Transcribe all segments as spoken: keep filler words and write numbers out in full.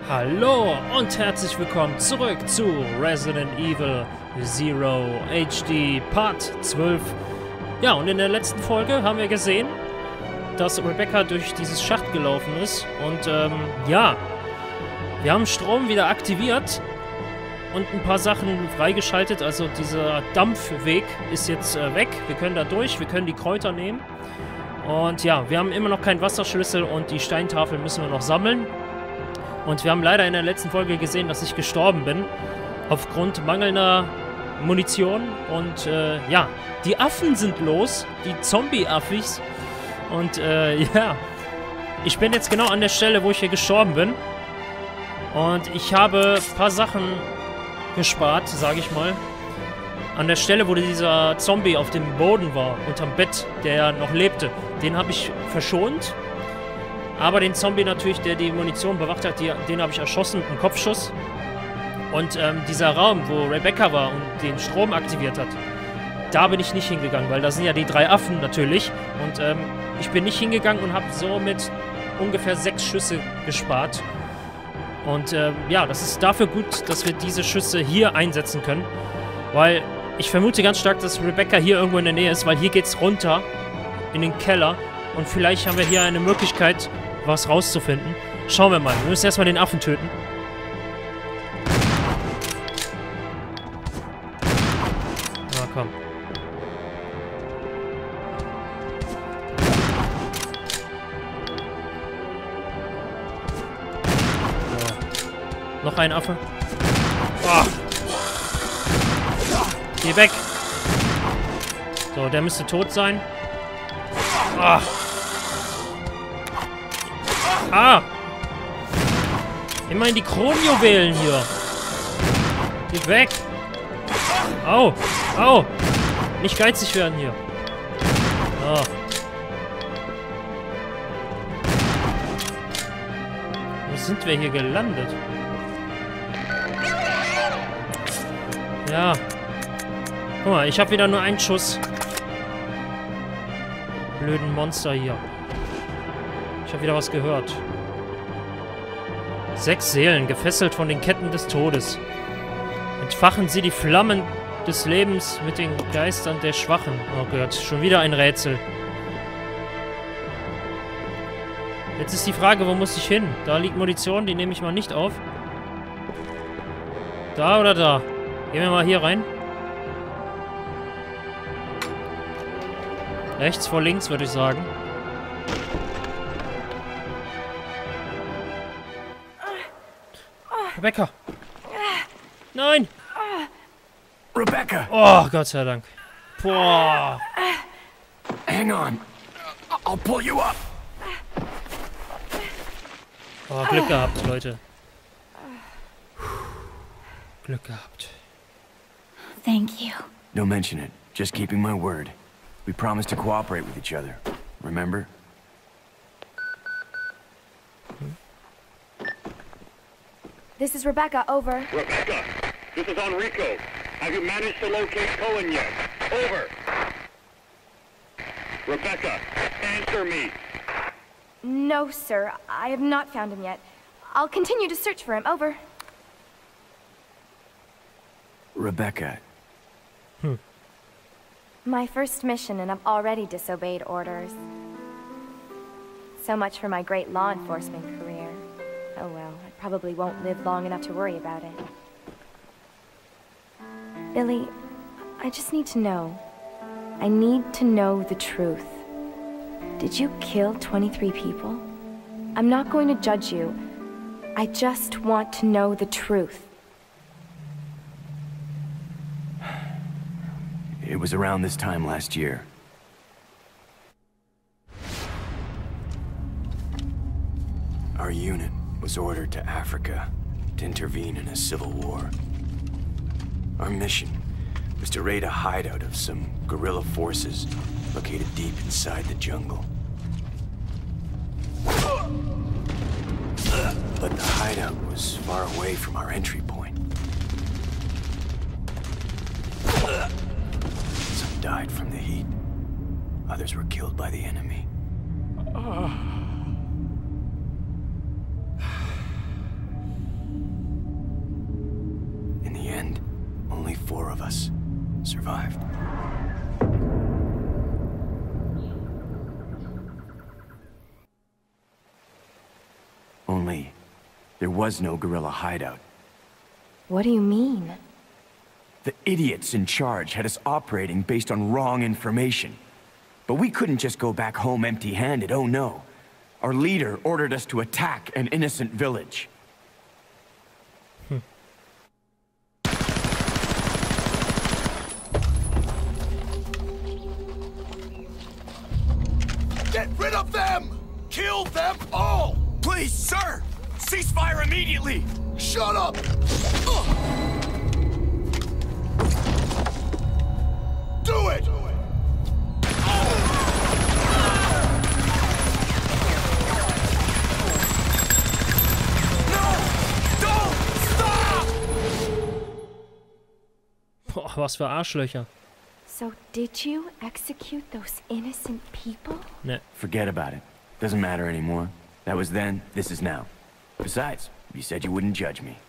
Hallo und herzlich willkommen zurück zu Resident Evil Zero H D Part zwölf. Ja, und in der letzten Folge haben wir gesehen, dass Rebecca durch dieses Schacht gelaufen ist. Und ähm, ja, wir haben Strom wieder aktiviert und ein paar Sachen freigeschaltet. Also dieser Dampfweg ist jetzt äh, weg. Wir können da durch, wir können die Kräuter nehmen. Und ja, wir haben immer noch keinen Wasserschlüssel und die Steintafel müssen wir noch sammeln. Und wir haben leider in der letzten Folge gesehen, dass ich gestorben bin. Aufgrund mangelnder Munition. Und äh, ja, die Affen sind los. Die Zombie-Affis. Und äh, ja, ich bin jetzt genau an der Stelle, wo ich hier gestorben bin. Und ich habe ein paar Sachen gespart, sage ich mal. An der Stelle, wo dieser Zombie auf dem Boden war, unterm Bett, der noch lebte, den habe ich verschont. Aber den Zombie natürlich, der die Munition bewacht hat, die, den habe ich erschossen mit einem Kopfschuss. Und ähm, dieser Raum, wo Rebecca war und den Strom aktiviert hat, da bin ich nicht hingegangen, weil da sind ja die drei Affen natürlich. Und ähm, ich bin nicht hingegangen und habe somit ungefähr sechs Schüsse gespart. Und ähm, ja, das ist dafür gut, dass wir diese Schüsse hier einsetzen können. Weil ich vermute ganz stark, dass Rebecca hier irgendwo in der Nähe ist, weil hier geht's runter in den Keller. Und vielleicht haben wir hier eine Möglichkeit, was rauszufinden. Schauen wir mal. Wir müssen erstmal den Affen töten. Na komm. So. Noch ein Affe. Oh. Geh weg. So, der müsste tot sein. Ah. Ah! Immerhin die Kronjuwelen hier. Geh weg. Au. Au. Nicht geizig werden hier. Ah. Wo sind wir hier gelandet? Ja. Guck mal, ich habe wieder nur einen Schuss. Blöden Monster hier. Ich habe wieder was gehört. Sechs Seelen, gefesselt von den Ketten des Todes. Entfachen sie die Flammen des Lebens mit den Geistern der Schwachen. Oh Gott, schon wieder ein Rätsel. Jetzt ist die Frage, wo muss ich hin? Da liegt Munition, die nehme ich mal nicht auf. Da oder da? Gehen wir mal hier rein. Rechts vor links, würde ich sagen. Rebecca! Nein! Rebecca! Oh, Gott sei Dank. Boah! Hang on. I'll pull you up. Oh, Glück gehabt, Leute. Glück gehabt. Thank you. Don't mention it. Just keeping my word. We promised to cooperate with each other. Remember? This is Rebecca, over. Rebecca, this is Enrico. Have you managed to locate Cohen yet? Over. Rebecca, answer me. No, sir. I have not found him yet. I'll continue to search for him, over. Rebecca. Hmm. My first mission, and I've already disobeyed orders. So much for my great law enforcement career. Oh well, I probably won't live long enough to worry about it. Billy, I just need to know. I need to know the truth. Did you kill twenty-three people? I'm not going to judge you. I just want to know the truth. It was around this time last year. Our unit was ordered to Africa to intervene in a civil war. Our mission was to raid a hideout of some guerrilla forces located deep inside the jungle. But the hideout was far away from our entry point. Some died from the heat. Others were killed by the enemy. four of us survived. Only, there was no guerrilla hideout. What do you mean? The idiots in charge had us operating based on wrong information. But we couldn't just go back home empty-handed, oh no. Our leader ordered us to attack an innocent village. Get rid of them! Kill them all! Please, sir! Ceasefire immediately! Shut up! Ugh. Do it! Boah, was für Arschlöcher. So did you execute those innocent people? Ne. Forget about it. Doesn't matter anymore. That was then, this is now. Besides, you said you wouldn't judge me.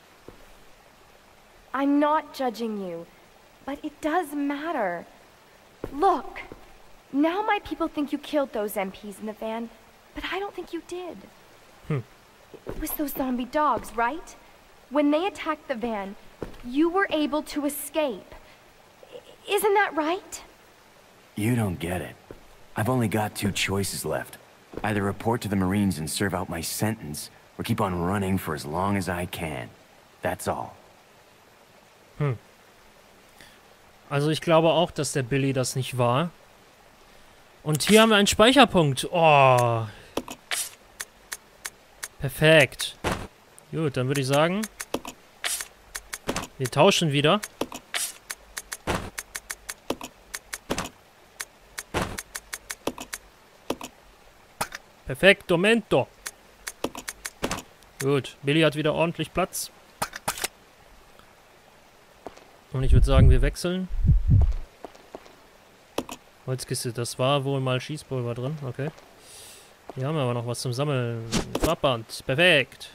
I'm not judging you, but it does matter. Look, now my people think you killed those M Ps in the van, but I don't think you did. Hmm. It was those zombie dogs, right? When they attacked the van, you were able to escape. I- isn't that right? You don't get it. I've only got two choices left. Either report to the Marines and serve out my sentence, or keep on running for as long as I can. That's all. Hm. Also ich glaube auch, dass der Billy das nicht war. Und hier haben wir einen Speicherpunkt. Oh. Perfekt. Gut, dann würde ich sagen, wir tauschen wieder. Perfekt, Momento. Gut, Billy hat wieder ordentlich Platz. Und ich würde sagen, wir wechseln. Holzkiste, das war wohl mal Schießpulver drin. Okay. Hier haben wir aber noch was zum Sammeln. Farbband, perfekt.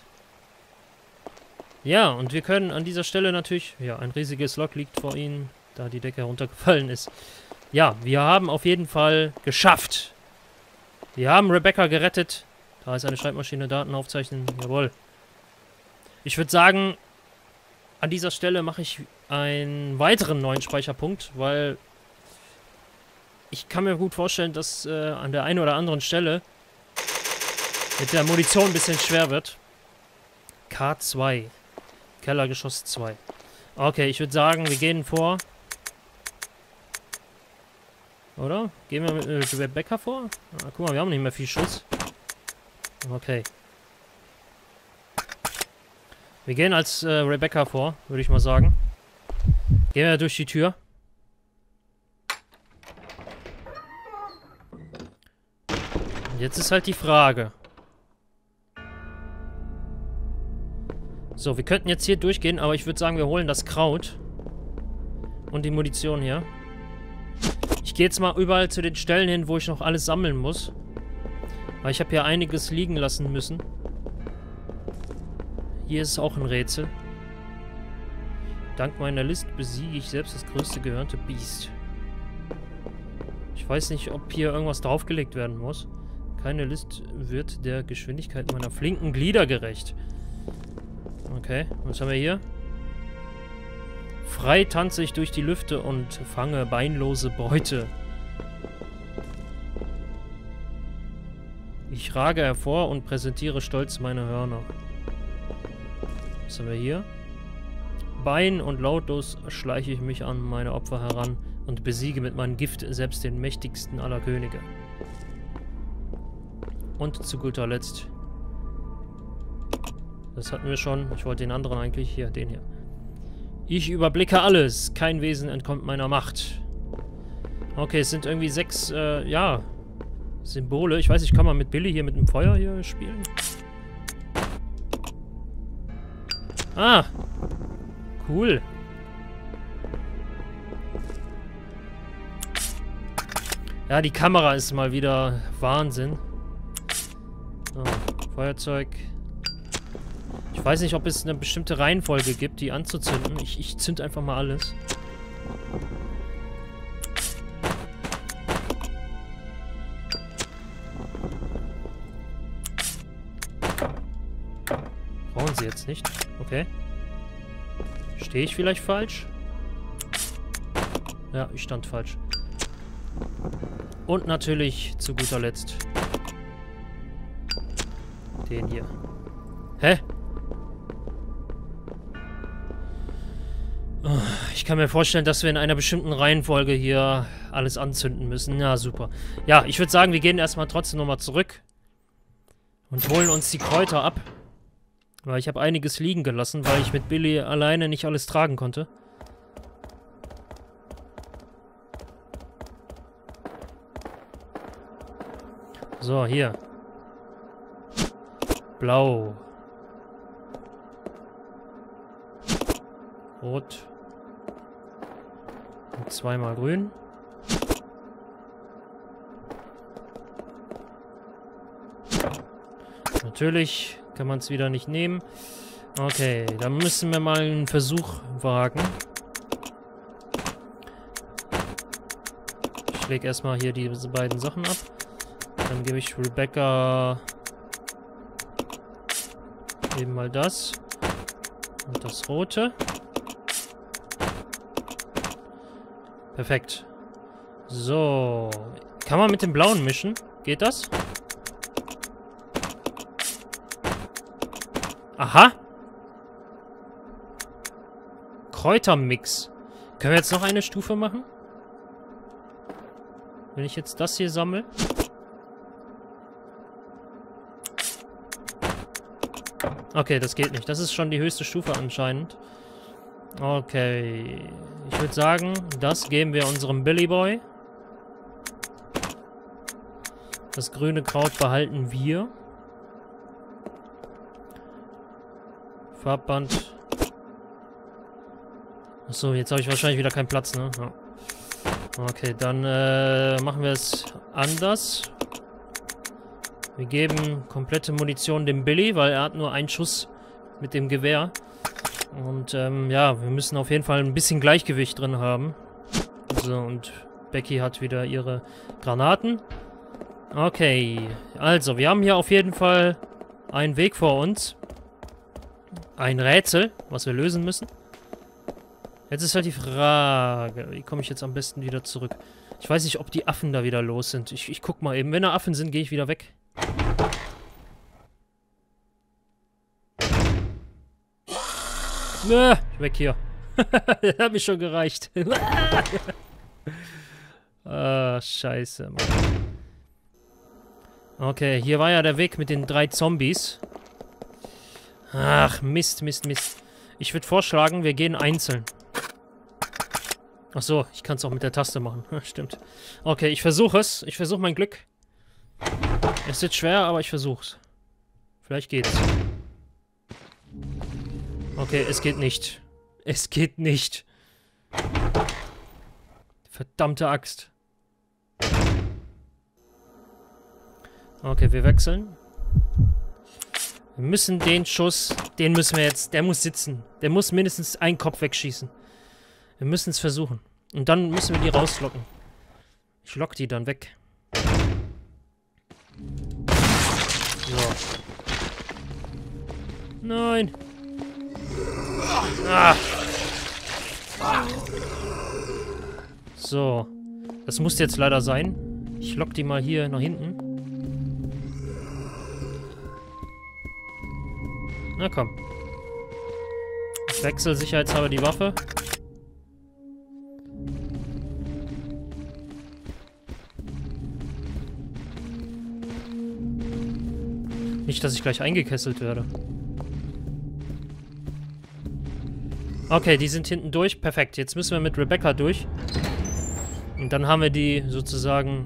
Ja, und wir können an dieser Stelle natürlich... Ja, ein riesiges Log liegt vor Ihnen, da die Decke heruntergefallen ist. Ja, wir haben auf jeden Fall geschafft. Wir haben Rebecca gerettet. Da ist eine Schreibmaschine, Daten aufzeichnen. Jawohl. Ich würde sagen, an dieser Stelle mache ich einen weiteren neuen Speicherpunkt, weil ich kann mir gut vorstellen, dass äh, an der einen oder anderen Stelle mit der Munition ein bisschen schwer wird. K zwei. Kellergeschoss zwei. Okay, ich würde sagen, wir gehen vor. Oder? Gehen wir mit äh, Rebecca vor? Ah, guck mal, wir haben nicht mehr viel Schuss. Okay. Wir gehen als äh, Rebecca vor, würde ich mal sagen. Gehen wir durch die Tür. Und jetzt ist halt die Frage. So, wir könnten jetzt hier durchgehen, aber ich würde sagen, wir holen das Kraut. Und die Munition hier. Ich gehe jetzt mal überall zu den Stellen hin, wo ich noch alles sammeln muss. Weil ich habe hier einiges liegen lassen müssen. Hier ist auch ein Rätsel. Dank meiner List besiege ich selbst das größte gehörnte Biest. Ich weiß nicht, ob hier irgendwas draufgelegt werden muss. Keine List wird der Geschwindigkeit meiner flinken Glieder gerecht. Okay, was haben wir hier? Frei tanze ich durch die Lüfte und fange beinlose Beute. Ich rage hervor und präsentiere stolz meine Hörner. Was haben wir hier? Bein und lautlos schleiche ich mich an meine Opfer heran und besiege mit meinem Gift selbst den mächtigsten aller Könige. Und zu guter Letzt... Das hatten wir schon. Ich wollte den anderen eigentlich. Hier, den hier. Ich überblicke alles. Kein Wesen entkommt meiner Macht. Okay, es sind irgendwie sechs, äh, ja, Symbole. Ich weiß nicht, kann man mit Billy hier mit dem Feuer hier spielen? Ah! Cool. Ja, die Kamera ist mal wieder Wahnsinn. So, Feuerzeug. Ich weiß nicht, ob es eine bestimmte Reihenfolge gibt, die anzuzünden. Ich, ich zünd einfach mal alles. Brauchen sie jetzt nicht. Okay. Stehe ich vielleicht falsch? Ja, ich stand falsch. Und natürlich zu guter Letzt den hier. Hä? Ich kann mir vorstellen, dass wir in einer bestimmten Reihenfolge hier alles anzünden müssen. Ja, super. Ja, ich würde sagen, wir gehen erstmal trotzdem nochmal zurück und holen uns die Kräuter ab. Weil ich habe einiges liegen gelassen, weil ich mit Billy alleine nicht alles tragen konnte. So, hier. Blau. Rot. Und zweimal grün. Natürlich kann man es wieder nicht nehmen. Okay, dann müssen wir mal einen Versuch wagen. Ich lege erstmal hier diese beiden Sachen ab. Dann gebe ich Rebecca eben mal das. Und das Rote. Perfekt. So. Kann man mit dem Blauen mischen? Geht das? Aha. Kräutermix. Können wir jetzt noch eine Stufe machen? Wenn ich jetzt das hier sammle. Okay, das geht nicht. Das ist schon die höchste Stufe anscheinend. Okay. Ich würde sagen, das geben wir unserem Billy Boy. Das grüne Kraut behalten wir. Farbband. Achso, jetzt habe ich wahrscheinlich wieder keinen Platz, ne? Ja. Okay, dann äh, machen wir es anders. Wir geben komplette Munition dem Billy, weil er hat nur einen Schuss mit dem Gewehr. Und ähm, ja, wir müssen auf jeden Fall ein bisschen Gleichgewicht drin haben. So, und Becky hat wieder ihre Granaten. Okay, also wir haben hier auf jeden Fall einen Weg vor uns. Ein Rätsel, was wir lösen müssen. Jetzt ist halt die Frage, wie komme ich jetzt am besten wieder zurück? Ich weiß nicht, ob die Affen da wieder los sind. Ich, ich guck mal eben. Wenn da Affen sind, gehe ich wieder weg. Nö, weg hier. Das hat mich schon gereicht. Ah, scheiße, Mann. Okay, hier war ja der Weg mit den drei Zombies. Ach, Mist, Mist, Mist. Ich würde vorschlagen, wir gehen einzeln. Ach so, ich kann es auch mit der Taste machen. Stimmt. Okay, ich versuche es. Ich versuche mein Glück. Es wird schwer, aber ich versuche es. Vielleicht geht's. Okay, es geht nicht. Es geht nicht. Verdammte Axt. Okay, wir wechseln. Wir müssen den Schuss, den müssen wir jetzt, der muss sitzen. Der muss mindestens einen Kopf wegschießen. Wir müssen es versuchen. Und dann müssen wir die rauslocken. Ich lock die dann weg. So. Nein. Ah. So. Das muss jetzt leider sein. Ich lock die mal hier nach hinten. Na komm. Ich wechsle sicherheitshalber die Waffe. Nicht, dass ich gleich eingekesselt werde. Okay, die sind hinten durch. Perfekt. Jetzt müssen wir mit Rebecca durch. Und dann haben wir die sozusagen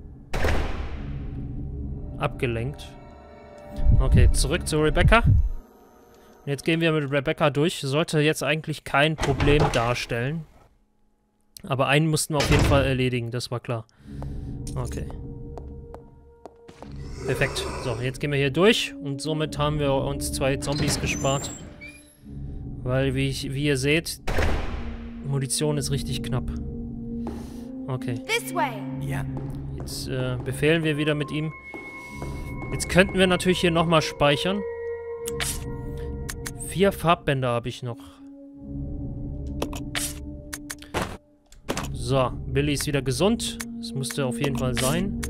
abgelenkt. Okay, zurück zu Rebecca. Und jetzt gehen wir mit Rebecca durch. Sollte jetzt eigentlich kein Problem darstellen. Aber einen mussten wir auf jeden Fall erledigen, das war klar. Okay. Perfekt. So, jetzt gehen wir hier durch und somit haben wir uns zwei Zombies gespart. Weil, wie, ich, wie ihr seht, Munition ist richtig knapp. Okay. This way. Ja. Jetzt äh, befehlen wir wieder mit ihm. Jetzt könnten wir natürlich hier nochmal speichern. Vier Farbbänder habe ich noch. So, Billy ist wieder gesund. Das musste auf jeden Fall sein.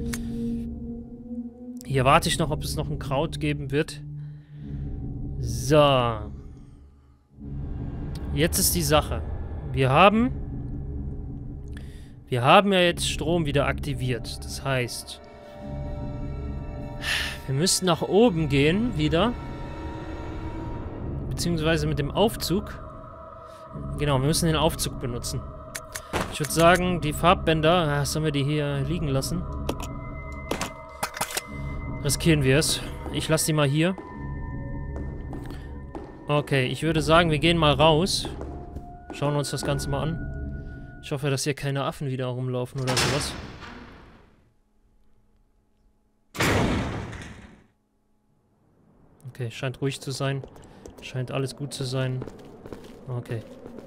Hier warte ich noch, ob es noch ein Kraut geben wird. So. Jetzt ist die Sache. Wir haben... Wir haben ja jetzt Strom wieder aktiviert. Das heißt... Wir müssen nach oben gehen, wieder. Beziehungsweise mit dem Aufzug. Genau, wir müssen den Aufzug benutzen. Ich würde sagen, die Farbbänder... Sollen wir die hier liegen lassen? Riskieren wir es. Ich lasse die mal hier. Okay, ich würde sagen, wir gehen mal raus. Schauen uns das Ganze mal an. Ich hoffe, dass hier keine Affen wieder rumlaufen oder sowas. Okay, scheint ruhig zu sein. Scheint alles gut zu sein. Okay.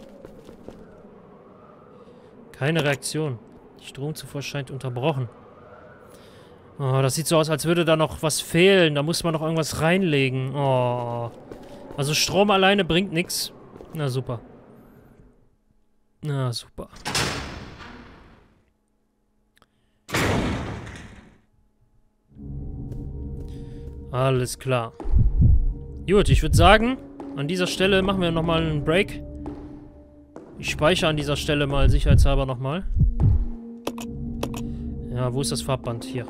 Keine Reaktion. Die Stromzufuhr scheint unterbrochen. Oh, das sieht so aus, als würde da noch was fehlen. Da muss man noch irgendwas reinlegen. Oh. Also Strom alleine bringt nichts. Na super. Na super. Alles klar. Gut, ich würde sagen, an dieser Stelle machen wir nochmal einen Break. Ich speichere an dieser Stelle mal sicherheitshalber nochmal. Ja, wo ist das Farbband? Hier.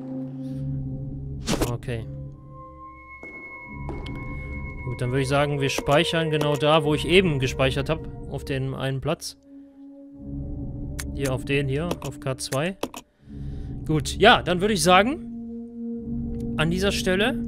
Okay. Gut, dann würde ich sagen, wir speichern genau da, wo ich eben gespeichert habe. Auf den einen Platz. Hier auf den hier, auf K zwei. Gut, ja, dann würde ich sagen, an dieser Stelle...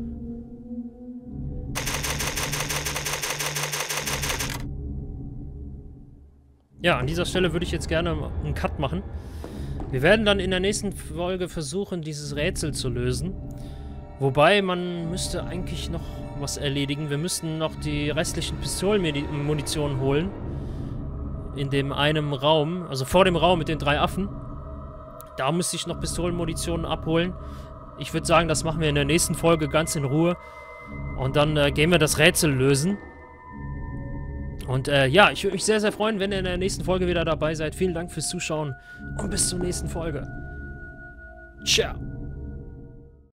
Ja, an dieser Stelle würde ich jetzt gerne einen Cut machen. Wir werden dann in der nächsten Folge versuchen, dieses Rätsel zu lösen. Wobei, man müsste eigentlich noch was erledigen. Wir müssten noch die restlichen Pistolenmunition holen. In dem einen Raum, also vor dem Raum mit den drei Affen. Da müsste ich noch Pistolenmunition abholen. Ich würde sagen, das machen wir in der nächsten Folge ganz in Ruhe. Und dann äh, gehen wir das Rätsel lösen. Und äh, ja, ich würde mich sehr, sehr freuen, wenn ihr in der nächsten Folge wieder dabei seid. Vielen Dank fürs Zuschauen und bis zur nächsten Folge. Ciao.